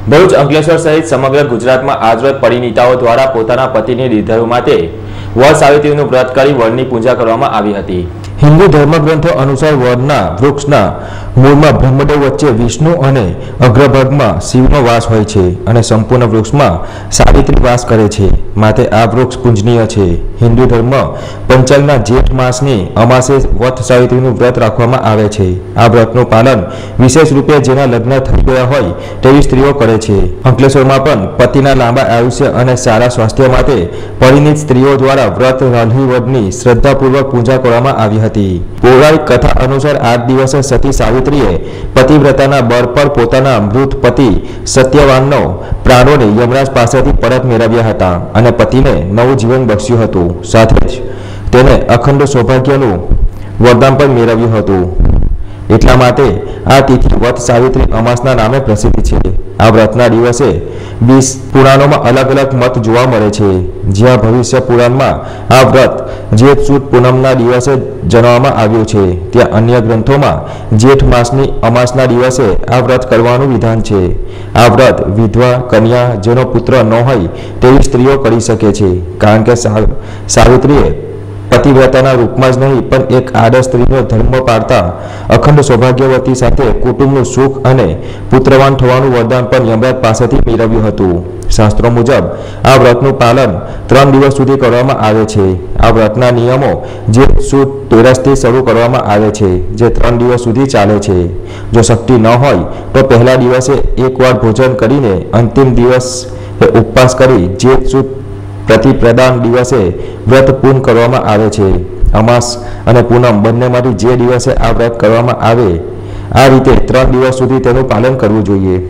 ભરૂચ અંકલેશ્વર સહિત સમગ્ર ગુજરાતમાં આજરોજ પરિણીતાઓ દ્વારા પોતાના પતિની દીર્ઘાયુ માટે વડ સાવિત્રીનું વ્રત કરી વડની પૂજા કરવામાં આવી હતી। હિન્દુ ધર્મગ્રંથો અનુસાર વડના વૃક્ષના મૂળમાં બ્રહ્મદેવ વચ્ચે વિષ્ણુ અને અગ્રભાગમાં શિવનો વાસ હોય છે અને સંપૂર્ણ વૃક્ષમાં સાવિત્રી વાસ કરે છે, માટે આ વૃક્ષ પૂજનીય છે। હિન્દુ ધર્મ પંચાંગના જેઠ માસની અમાસે વટ સાવિત્રીનું વ્રત રાખવામાં આવે છે। આ વ્રતનું પાલન વિશેષ રૂપે જેના લગ્ન થઈ ગયા હોય તેવી સ્ત્રીઓ કરે છે। અંકલેશ્વરમાં પણ પતિના લાંબા આયુષ્ય અને સારા સ્વાસ્થ્ય માટે પરિણીત સ્ત્રીઓ દ્વારા વ્રત રાલ્હી વડની શ્રદ્ધાપૂર્વક પૂજા કરવામાં આવી હતી। પૌરાણિક કથા અનુસાર 8 દિવસે સતી સાવિત્રીએ પતિવ્રતાના બળ પર પોતાના મૃત પતિ સત્યવાનનો પ્રાણોને યમરાજ પાસેથી પરત મેળવ્યા હતા અને પતિને નવું જીવન બક્ષ્યું હતું, સાથે જ તેને અખંડ સૌભાગ્યનું વરદાન પણ મેળવ્યું હતું। એટલા માટે આ તિથિ વટ સાવિત્રી અમાસના નામે પ્રસિદ્ધ છે। આ વ્રતના દિવસે 20 પુરાણોમાં અલગ અલગ મત જોવા મળે છે, જ્યાં ભવિષ્ય પુરાણમાં આ વ્રત જેઠ સુદ પૂનમના દિવસે જણાવવામાં આવ્યું છે, ત્યાં અન્ય ગ્રંથોમાં જેઠ માસની અમાસના દિવસે આ વ્રત કરવાનું વિધાન છે। આ વ્રત વિધવા કન્યા જેનો પુત્ર ન હોય તેવી સ્ત્રીઓ કરી શકે છે, કારણ કે સાવિત્રીએ પતિવ્રતાના રૂપમાં જ નહીં પણ એક આદર્શ સ્ત્રીનો ધર્મ પાળતા અખંડ સૌભાગ્યવતી સાથે કુટુંબનું સુખ અને પુત્રવાન થવાનું વરદાન પણ યમરાજ પાસેથી મેળવ્યું હતું। શાસ્ત્રો મુજબ આ વ્રતનું પાલન 3 દિવસ સુધી કરવામાં આવે છે। આ વ્રતના નિયમો જેઠ સુદ તેરસથી શરૂ કરવામાં આવે છે, જે 3 દિવસ સુધી ચાલે છે। જો શક્તિ ન હોય તો પહેલા દિવસે એકવાર ભોજન કરીને અંતિમ દિવસે ઉપવાસ કરી જેઠ સુદ પ્રતિપ્રદાન દિવસે વ્રત પૂર્ણ કરવામાં આવે છે। અમાસ અને પૂનમ બંનેમાંથી જે દિવસે આ વ્રત કરવામાં આવે આ રીતે 3 દિવસ સુધી તેનું પાલન કરવું જોઈએ।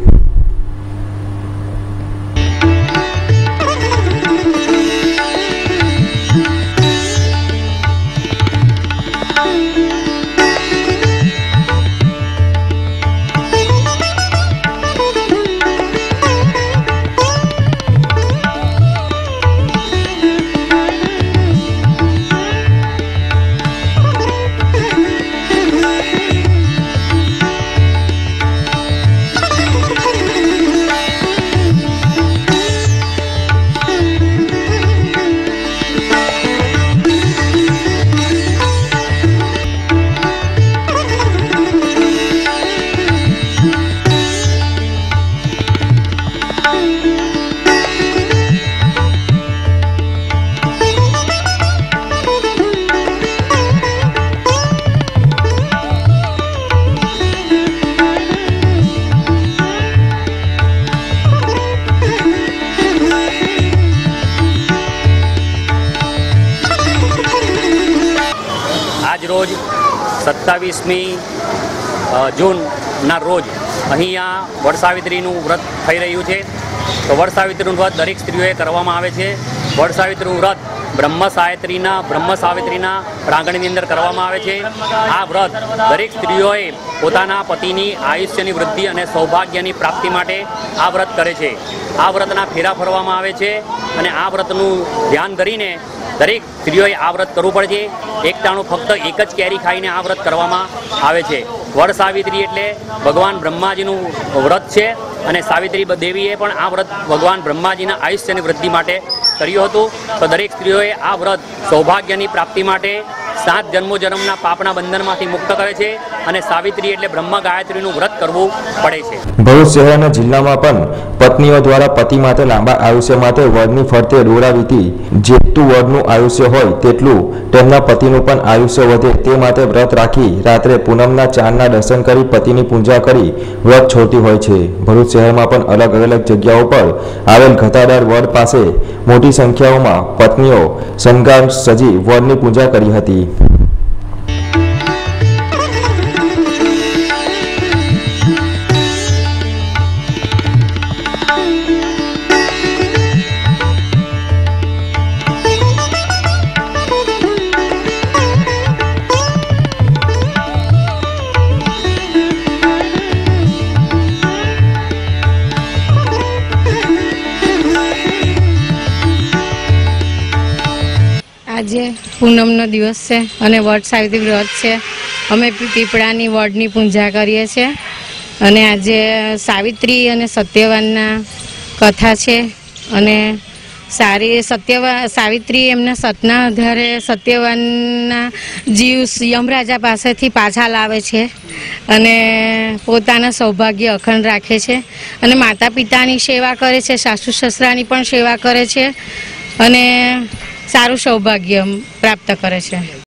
રોજ 27મી જૂનના રોજ અહીંયા વડ સાવિત્રીનું વ્રત થઈ રહ્યું છે। તો વડ સાવિત્રીનું વ્રત દરેક સ્ત્રીઓએ કરવામાં આવે છે। વડ સાવિત્રીનું વ્રત બ્રહ્મ સાવિત્રીના પ્રાંગણની અંદર કરવામાં આવે છે। આ વ્રત દરેક સ્ત્રીઓએ પોતાના પતિની આયુષ્યની વૃદ્ધિ અને સૌભાગ્યની પ્રાપ્તિ માટે આ વ્રત કરે છે। આ વ્રતના ફેરા ફરવામાં આવે છે અને આ વ્રતનું ધ્યાન ધરીને દરેક સ્ત્રીઓએ આ વ્રત કરવું પડે છે। એકટાણું ફક્ત એક જ કેરી ખાઈને આ વ્રત કરવામાં આવે છે। વડ સાવિત્રી એટલે ભગવાન બ્રહ્માજીનું વ્રત છે અને સાવિત્રી દેવીએ પણ આ વ્રત ભગવાન બ્રહ્માજીના આયુષ્યની વૃદ્ધિ માટે કર્યું હતું। તો દરેક સ્ત્રીઓએ આ વ્રત સૌભાગ્યની પ્રાપ્તિ માટે 7 જન્મોજન્મના પાપના બંધનમાંથી મુક્ત કરે છે અને સાવિત્રી એટલે બ્રહ્મ ગાયત્રીનું વ્રત કરવું પડે છે। ભરૂચ શહેરના જિલ્લામાં પણ પત્નીઓ દ્વારા પતિ માટે લાંબા આયુષ્ય માટે વડની ફરતે દોરા વીતી જેટલું વડનું આયુષ્ય હોય તેટલું તેમના પતિનું પણ આયુષ્ય વધે તે માટે વ્રત રાખી રાત્રે પૂનમના ચાંદના દર્શન કરી પતિની પૂજા કરી વ્રત છોડતી હોય છે। ભરૂચ શહેરમાં પણ અલગ અલગ જગ્યાઓ પર આવેલ ઘટાદાર વડ પાસે મોટી સંખ્યાઓમાં પત્નીઓ શણગાર સજી વડની પૂજા કરી હતી। આજે પૂનમનો દિવસ છે અને વડ સાવિત્રી વ્રત છે। અમે પીપળાની વડની પૂજા કરીએ છીએ અને આજે સાવિત્રી અને સત્યવાનના કથા છે અને સાવિત્રી એમના સતના આધારે સત્યવાનના જીવ યમરાજા પાસેથી પાછા લાવે છે અને પોતાના સૌભાગ્ય અખંડ રાખે છે અને માતા પિતાની સેવા કરે છે, સાસુ સસરાની પણ સેવા કરે છે અને સારું સૌભાગ્ય પ્રાપ્ત કરે છે.